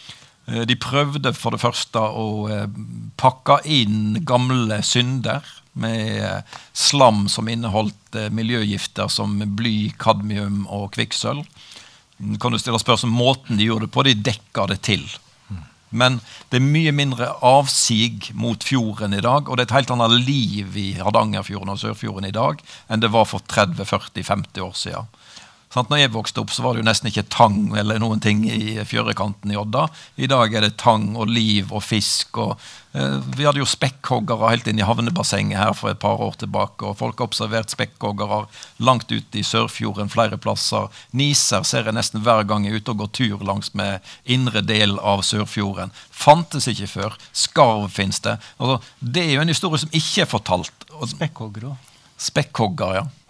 Speaker 3: De prøvde for det første å pakke inn gamle synder med slam som inneholdt miljøgifter som bly, kadmium og kvikksølv. Kan du stille spørsmål om måten de gjorde det på? De dekket det til. Men det mye mindre avsig mot fjorden i dag, og det et helt annet liv i Hardangerfjorden og Sørfjorden i dag enn det var for 30, 40, 50 år siden. Når jeg vokste opp, så var det jo nesten ikke tang eller noen ting i fjørekanten i Odda. I dag det tang og liv og fisk. Vi hadde jo spekkhoggere helt inn i havnebassenget her for et par år tilbake, og folk har observert spekkhoggere langt ute i Sørfjorden flere plasser. Niser ser jeg nesten hver gang jeg er ute og går tur langs med indre del av Sørfjorden. Fantes ikke før. Skarv finnes det. Altså, det jo en historie som ikke fortalt.
Speaker 4: Spekkhoggere.
Speaker 3: Spekkhogger, ja.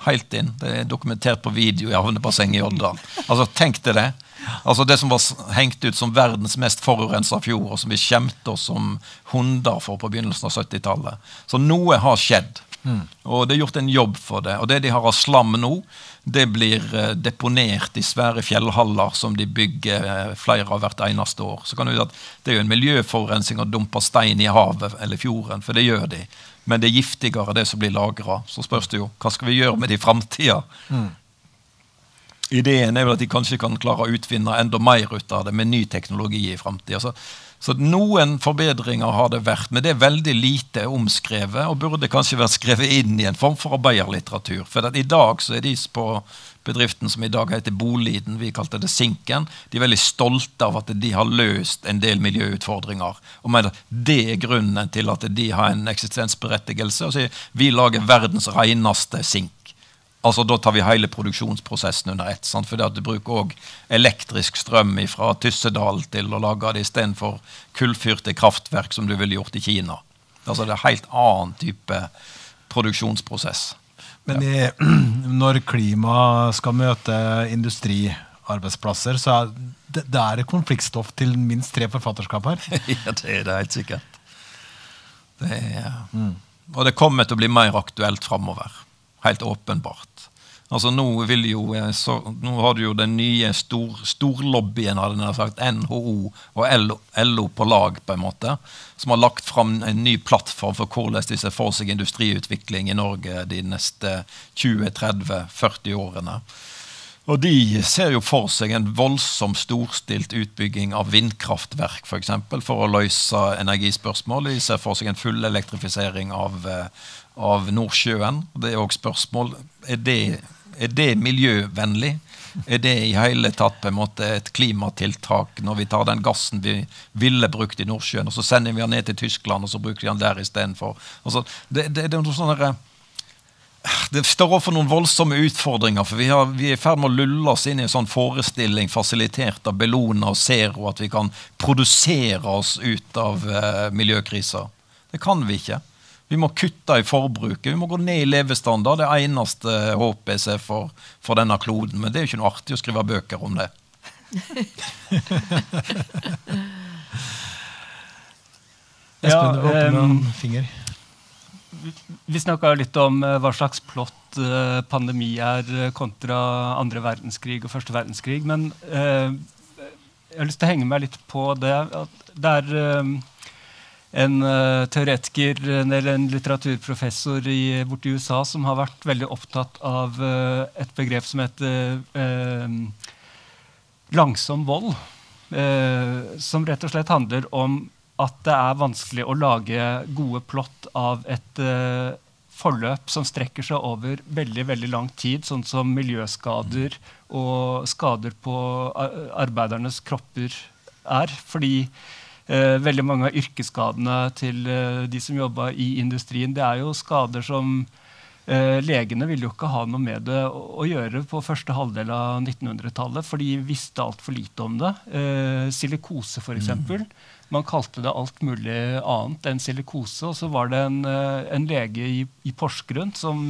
Speaker 3: Helt inn. Det dokumentert på video i havnebassenget i Odda. Altså, tenk deg det. Altså, det som var hengt ut som verdens mest forurenset fjord, og som vi skjemte oss som hunder for på begynnelsen av 70-tallet. Så noe har skjedd. Og det er gjort en jobb for det. Og det de har av slam nå, det blir deponert i svære fjellhaller som de bygger flere av hvert eneste år. Så kan du si at det er jo en miljøforurensning å dumpe stein i havet eller fjorden, for det gjør de. Men det er giftigere det som blir lagret. Så spørs det jo, hva skal vi gjøre med det i fremtiden? Ideen er vel at de kanskje kan klare å utvinne enda mer ut av det med ny teknologi i fremtiden. Så noen forbedringer har det vært, men det er veldig lite omskrevet, og burde kanskje vært skrevet inn i en form for arbeiderlitteratur. For at i dag så er de på bedriften som i dag heter Boliden, vi kalte det Sinken, de er veldig stolte av at de har løst en del miljøutfordringer, og mener at det er grunnen til at de har en eksistensberettigelse, og så vi lager verdens reneste sink. Altså, da tar vi hele produksjonsprosessen under ett, sant? Fordi at du bruker også elektrisk strøm fra Tyssedal til å lage det i stedet for kullfyrte kraftverk som du ville gjort i Kina. Altså, det er en helt annen type produksjonsprosess.
Speaker 2: Men når klima skal møte industriarbeidsplasser, så det er konfliktstoff til minst 3 forfatterskap her.
Speaker 3: Ja, det er det helt sikkert. Og det kommer til å bli mer aktuelt fremover. Helt åpenbart. Altså nå har du jo den nye storlobbyen, hadde jeg sagt, NHO og LO på lag på en måte, som har lagt frem en ny plattform for hvordan de ser for seg industriutvikling i Norge de neste 20, 30, 40 årene. Og de ser jo for seg en voldsom storstilt utbygging av vindkraftverk, for eksempel, for å løse energispørsmål. De ser for seg en full elektrifisering av Nordsjøen. Det er også spørsmål, er det miljøvennlig? Er det i hele tatt på en måte et klimatiltak når vi tar den gassen vi ville brukt i Nordsjøen, og så sender vi den ned til Tyskland, og så bruker vi den der i stedet for? Altså, det er noe sånn det står overfor noen voldsomme utfordringer, for vi er i ferd med å lulle oss inn i en sånn forestilling fasilitert av Bellona og Zero, at vi kan produsere oss ut av miljøkriser. Det kan vi ikke. Vi må kutte i forbruket, vi må gå ned i levestandard. Det er eneste håpet jeg ser for denne kloden, men det er jo ikke noe artig å skrive bøker om det.
Speaker 2: Espen, du var oppe med en finger.
Speaker 4: Vi snakket litt om hva slags plott pandemi kontra andre verdenskrig og første verdenskrig, men jeg har lyst til å henge meg litt på det. At det en teoretiker eller en litteraturprofessor borte i USA som har vært veldig opptatt av et begrep som heter langsom vold, som rett og slett handler om at det er vanskelig å lage gode plott av et forløp som strekker seg over veldig, veldig lang tid, sånn som miljøskader og skader på arbeidernes kropper fordi veldig mange av yrkesskadene til de som jobber i industrien, det er jo skader som legene ville jo ikke ha noe med det å gjøre på første halvdel av 1900-tallet, for de visste alt for lite om det. Silikose, for eksempel. Man kalte det alt mulig annet enn silikose, og så var det en lege i Porsgrunn som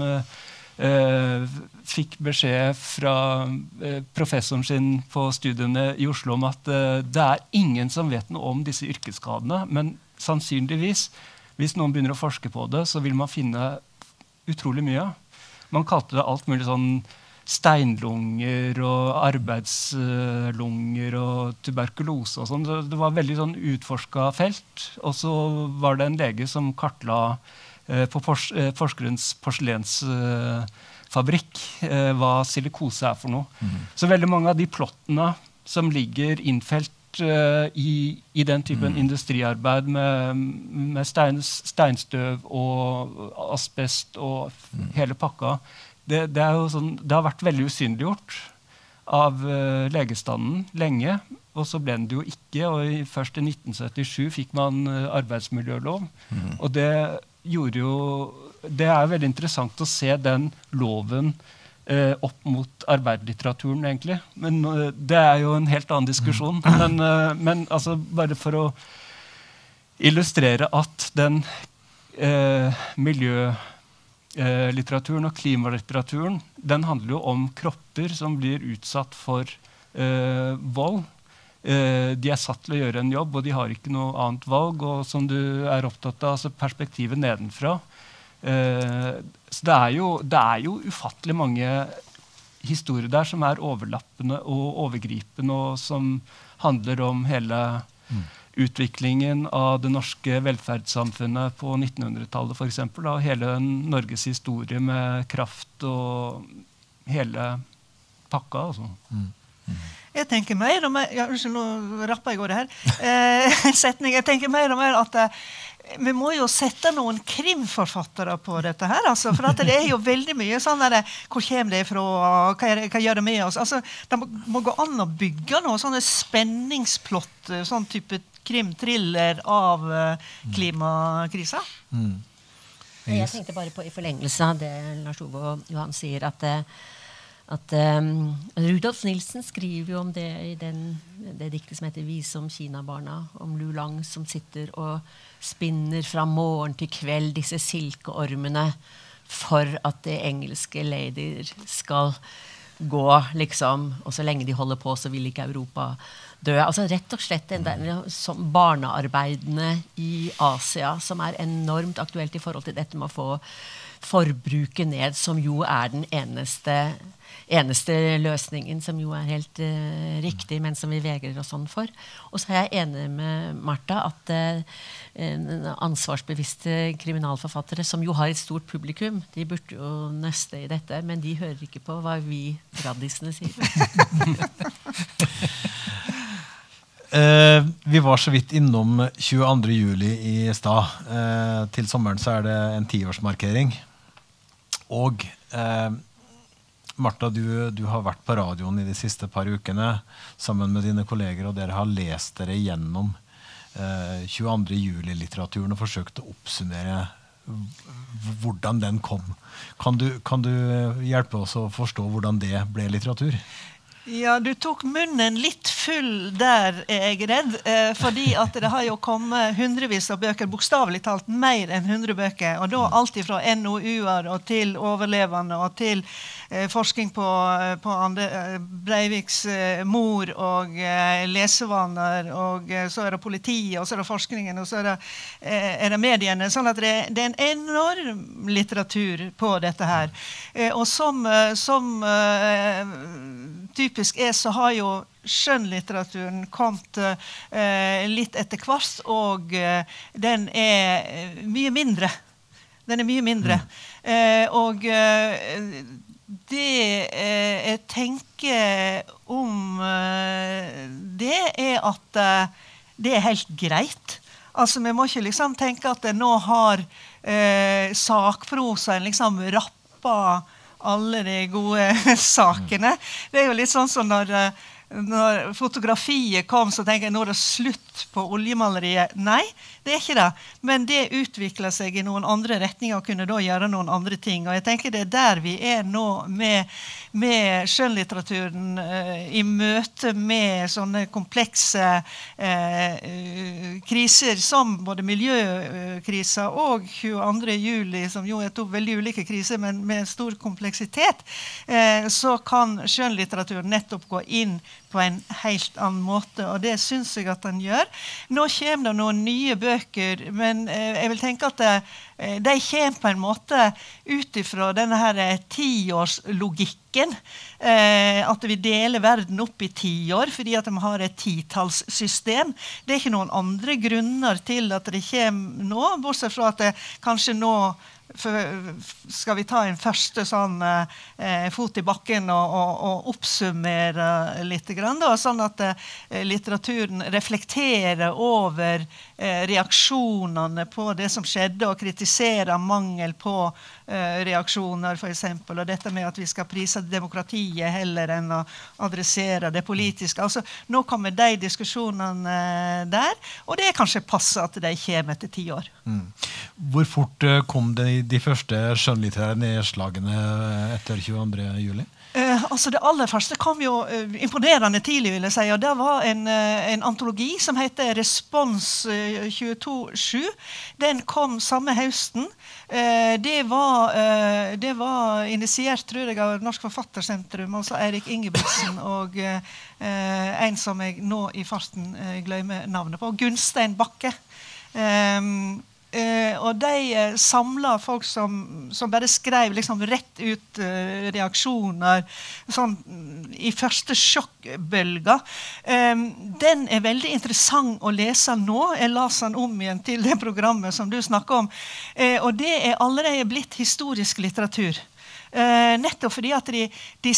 Speaker 4: fikk beskjed fra professoren sin på studiene i Oslo om at det er ingen som vet noe om disse yrkesskadene, men sannsynligvis, hvis noen begynner å forske på det, så vil man finne utrolig mye. Man kalte det alt mulig sånn steinlunger og arbeidslunger og tuberkulose og sånn. Det var veldig sånn utforsket felt, og så var det en lege som kartla på Porsgrunns porselensfabrikk hva silikose for noe. Så veldig mange av de plottene som ligger innfelt i den typen industriarbeid med steinstøv og asbest og hele pakka, det er jo sånn, det har vært veldig usynliggjort av legestanden lenge, og så ble det jo ikke, og først i 1977 fikk man arbeidsmiljølov, og det gjorde jo, det er veldig interessant å se den loven opp mot arbeiderlitteraturen egentlig, men det er jo en helt annen diskusjon, men altså bare for å illustrere at den litteraturen og klimalitteraturen, den handler jo om kropper som blir utsatt for vold. De satt til å gjøre en jobb, og de har ikke noe annet valg, og som du opptatt av, altså perspektivet nedenfra. Så det er jo ufattelig mange historier der som overlappende og overgripende, og som handler om hele utviklingen av det norske velferdssamfunnet på 1900-tallet, for eksempel, og hele Norges historie med kraft og hele pakka. Altså.
Speaker 5: Jeg tenker mer og mer, unnskyld, nå rapper jeg over det her, setning, jeg tenker mer og mer at vi må jo sette noen krimforfattere på dette her, altså, for at det jo veldig mye sånn der, hvor kommer det fra, hva gjør det med oss? Altså, det må gå an å bygge noe sånne spenningsplott, sånn type krimthriller av klimakrisa.
Speaker 6: Jeg tenkte bare på i forlengelse av det Lars Ove og Johan sier, at Rudolf Nilsen skriver jo om det i det diktet som heter Vise om Kinabarna, om Lu Lang som sitter og spinner fra morgen til kveld disse silkeormene for at det engelske ladyer skal gå, liksom, og så lenge de holder på så vil ikke Europa dø. Altså rett og slett som barnearbeidene i Asia som enormt aktuelt i forhold til dette med å få forbruket ned, som jo den eneste løsningen, som jo helt riktig, men som vi vegrer oss sånn for. Og så jeg enig med Martha at ansvarsbevisste kriminalforfattere, som jo har et stort publikum, de burde jo nøste i dette, men de hører ikke på hva vi raddisene sier.
Speaker 2: Vi var så vidt innom 22. juli i stad. Til sommeren så det en 10-årsmarkering. Og Martha, du har vært på radioen i de siste par ukene sammen med dine kolleger, og dere har lest dere gjennom 22. juli-litteraturen og forsøkt å oppsummere hvordan den kom. Kan du hjelpe oss å forstå hvordan det ble litteratur?
Speaker 5: Ja, du tok munnen litt full der, jeg redd, fordi at det har jo kommet hundrevis av bøker, bokstavelig talt mer enn 100 bøker, og da alt fra NOU-er og til overlevende og til forskning på Breiviks mor og lesevaner, og så det politiet, og så det forskningen, og så det mediene, sånn at det en enorm litteratur på dette her. Og som typisk så har jo skjønnlitteraturen kommet litt etter hvert, og den mye mindre. Den mye mindre. Og det jeg tenker om det at det helt greit. Altså, vi må ikke liksom tenke at nå har sakprosaen liksom rappa alle de gode sakene. Det jo litt sånn som når fotografiet kom, så tenker jeg, nå det slutt på oljemaleriet. Nei, det ikke det. Men det utvikler seg i noen andre retninger og kunne da gjøre noen andre ting. Og jeg tenker det der vi nå med skjønnlitteraturen i møte med sånne komplekse kriser som både miljøkrisa og 22. juli, som jo to veldig ulike kriser, men med stor kompleksitet, så kan skjønnlitteraturen nettopp gå inn på en helt annen måte, og det synes jeg at den gjør. Nå kommer det noen nye bøker, men jeg vil tenke at de kommer på en måte utifra denne her 10-årslogikken, at vi deler verden opp i 10 år, fordi at de har et 10-tallssystem. Det ikke noen andre grunner til at det kommer nå, bortsett fra at det kanskje nå skal vi ta en første sånn fot i bakken og oppsummere litt grann, da, sånn at litteraturen reflekterer over reaksjonene på det som skjedde, og kritiserer mangel på reaksjoner, for eksempel, og dette med at vi skal prise demokratiet heller enn å adressere det politiske. Altså, nå kommer de diskusjonene der, og det kanskje passer at de kommer etter 10 år.
Speaker 2: Hvor fort kom det de første skjønnlitterære nedslagene etter 22. juli?
Speaker 5: Altså det aller første kom jo imponerende tidlig, vil jeg si, og det var en antologi som heter Respons 22-7. Den kom samme høsten. Det var initiert, tror jeg, av Norsk Forfattersentrum, altså Eirik Ingebrigtsen, og en som jeg nå i farten glemmer navnet på, Gunstein Bakke. Og de samlet folk som bare skrev liksom rett ut reaksjoner sånn, i første sjokkbølger. Den veldig interessant å lese nå. Jeg las den om igjen til det programmet som du snakker om. Og det allerede blitt historisk litteratur. Nettopp fordi at de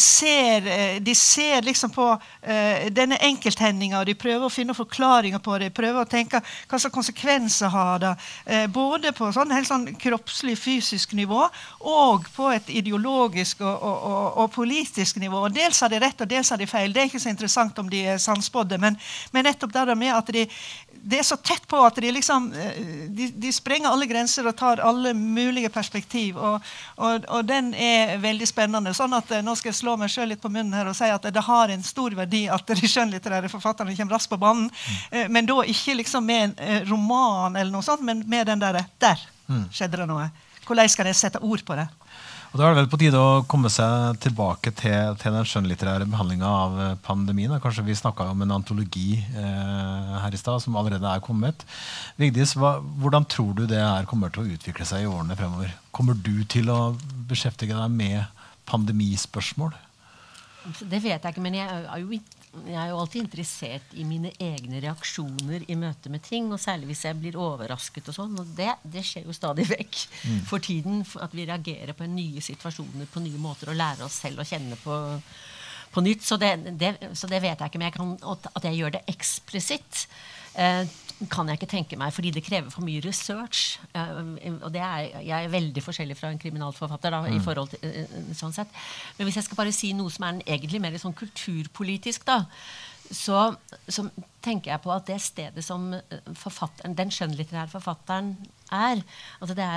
Speaker 5: ser liksom på denne enkelthendinga, og de prøver å finne forklaringer på det, de prøver å tenke hva slags konsekvenser har det, både på helt sånn kroppslig, fysisk nivå, og på et ideologisk og politisk nivå. Og dels har de rett, og dels har de feil. Det er ikke så interessant om de sannspådde, men nettopp det med at det så tett på at de sprenger alle grenser og tar alle mulige perspektiv, og den veldig spennende. Sånn at nå skal jeg slå meg selv litt på munnen her og si at det har en stor verdi at de skjønnlitterære forfatterne kommer raskt på banen, men da ikke liksom med en roman eller noe sånt, men med den der skjedde det noe. Hvordan skal jeg sette ord på det?
Speaker 2: Og da er det vel på tide å komme seg tilbake til den skjønnlitterære behandlingen av pandemien. Kanskje vi snakket om en antologi her i sted, som allerede kommet. Vigdis, hvordan tror du det her kommer til å utvikle seg i årene fremover? Kommer du til å beskjeftige deg med pandemispørsmål?
Speaker 6: Det vet jeg ikke, men jeg er jo alltid interessert i mine egne reaksjoner i møte med ting, og særlig hvis jeg blir overrasket og sånn, og det skjer jo stadig vekk for tiden, at vi reagerer på nye situasjoner, på nye måter, og lærer oss selv å kjenne på nytt, så det vet jeg ikke, men at jeg gjør det eksplisitt, kan jeg ikke tenke meg, fordi det krever for mye research, og jeg er veldig forskjellig fra en kriminalforfatter da, i forhold til sånn sett. Men hvis jeg skal bare si noe som egentlig mer sånn kulturpolitisk da, så tenker jeg på at det stedet som den skjønnlitterære forfatteren altså det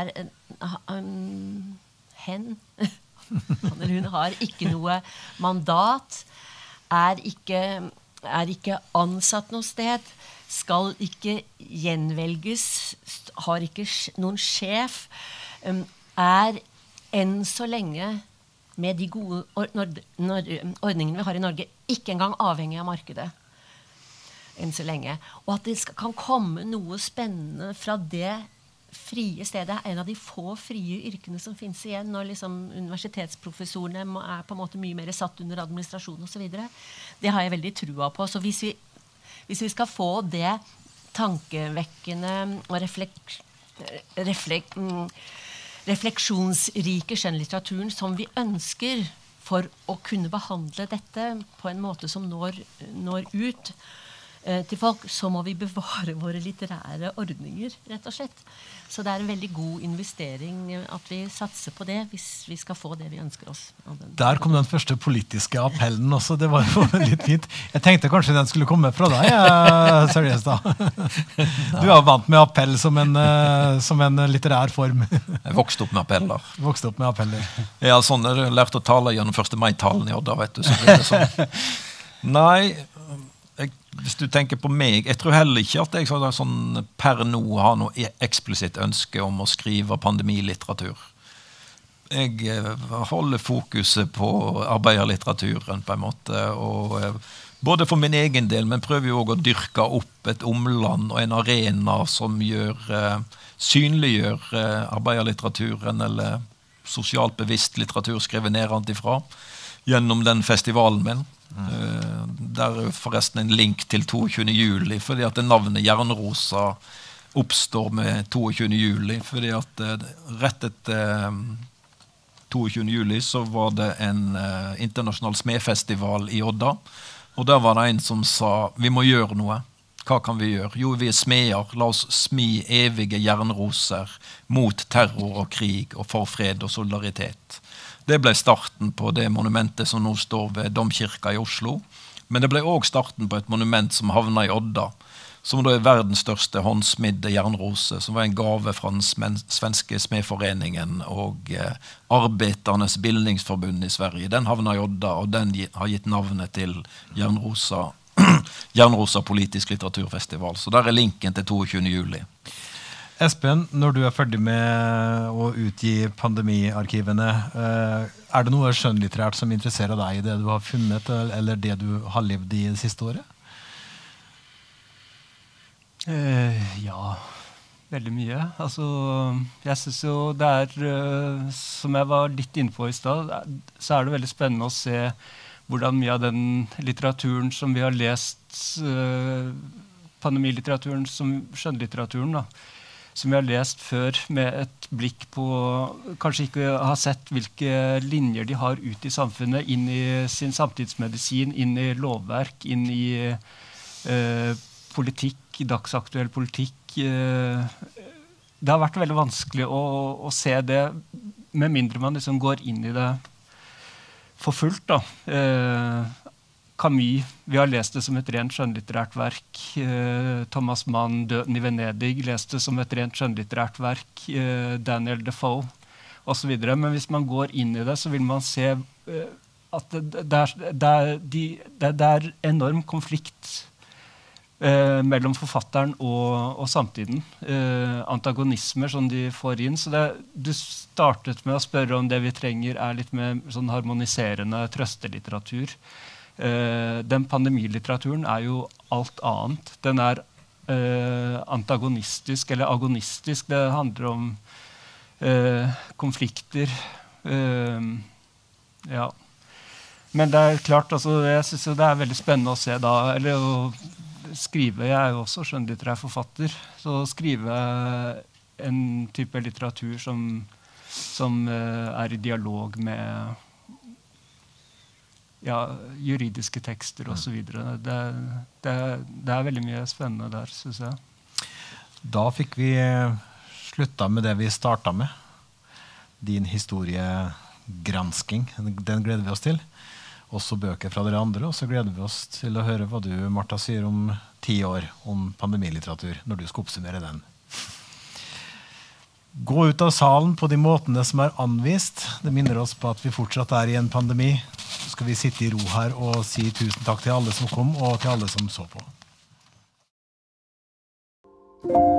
Speaker 6: han eller hun har ikke noe mandat, er ikke ansatt noe sted, skal ikke gjenvelges, har ikke noen sjef, enn så lenge med de gode ordningene vi har i Norge, ikke engang avhengig av markedet. Enn så lenge. Og at det kan komme noe spennende fra det frie stedet, en av de få frie yrkene som finnes igjen, når universitetsprofessorene på en måte mye mer satt under administrasjon og så videre. Det har jeg veldig trua på. Så hvis vi skal få det tankevekkende og refleksjonsrike skjønnlitteraturen som vi ønsker for å kunne behandle dette på en måte som når ut til folk, så må vi bevare våre litterære ordninger, rett og slett. Så det en veldig god investering at vi satser på det, hvis vi skal få det vi ønsker oss.
Speaker 2: Der kom den første politiske appellen også, det var jo litt fint. Jeg tenkte kanskje den skulle komme fra deg, seriøst da. Du vant med appell som en litterær form.
Speaker 3: Jeg vokste opp med appeller.
Speaker 2: Vokste opp med appeller.
Speaker 3: Ja, sånn jeg lærte å tale gjennom 1. mai-talen i Odda, vet du, så blir det sånn. Nei, hvis du tenker på meg, jeg tror heller ikke at jeg sånn per nå har noe eksplisitt ønske om å skrive pandemilitteratur. Jeg holder fokuset på arbeiderlitteraturen på en måte, og både for min egen del, men prøver jo også å dyrke opp et omland og en arena som synliggjør arbeiderlitteraturen eller sosialt bevisst litteratur skrevet nedenfra gjennom den festivalen min. Der forresten en link til 22. juli, fordi at navnet Jernrosa oppstår med 22. juli, fordi at rett etter 22. juli så var det en internasjonal smedfestival i Odda, og der var det en som sa, vi må gjøre noe. Hva kan vi gjøre? Jo, vi smeder, la oss smi evige jernroser mot terror og krig og for fred og solidaritet. Det ble starten på det monumentet som nå står ved Domkirka i Oslo. Men det ble også starten på et monument som havnet i Odda, som da verdens største håndsmidde jernrose, som var en gave fra den svenske smedforeningen og Arbetarnes Bildningsforbund i Sverige. Den havna i Odda, og den har gitt navnet til Jernrosa politisk litteraturfestival. Så der linken til 22. juli.
Speaker 2: Espen, når du ferdig med å utgi pandemiarkivene, det noe skjønnlitterært som interesserer deg i det du har funnet, eller det du har levd i det siste året?
Speaker 4: Ja, veldig mye. Altså, jeg synes jo det som jeg var litt inne på i sted, så det veldig spennende å se hvordan mye av den litteraturen som vi har lest, pandemilitteraturen som skjønnlitteraturen, som vi har lest før med et blikk på, kanskje ikke har sett hvilke linjer de har ut i samfunnet, inn i sin samtidsmedisin, inn i lovverk, inn i politikk, dagsaktuell politikk. Det har vært veldig vanskelig å se det, med mindre man liksom går inn i det for fullt, da. Camus, vi har lest det som et rent skjønnlitterært verk. Thomas Mann, Døden i Venedig, leste det som et rent skjønnlitterært verk. Daniel Defoe, og så videre. Men hvis man går inn i det, så vil man se at det enorm konflikt mellom forfatteren og samtiden. Antagonismer som de får inn. Så du startet med å spørre om det vi trenger litt mer sånn harmoniserende trøstelitteratur. Den pandemilitteraturen jo alt annet. Den antagonistisk eller agonistisk. Det handler om konflikter. Ja. Men det klart, altså, jeg synes det veldig spennende å se da, eller å skrive, jeg jo også skjønnlitterær forfatter, så skrive en type litteratur som i dialog med juridiske tekster og så videre. Det veldig mye spennende der, synes jeg.
Speaker 2: Da fikk vi slutta med det vi startet med. Din historiegransking, den gleder vi oss til. Også bøker fra dere andre, og så gleder vi oss til å høre hva du, Martha, sier om 10 år om pandemilitteratur, når du skal oppsummere den. Gå ut av salen på de måtene som anvist. Det minner oss på at vi fortsatt i en pandemi. Så skal vi sitte i ro her og si tusen takk til alle som kom, og til alle som så på.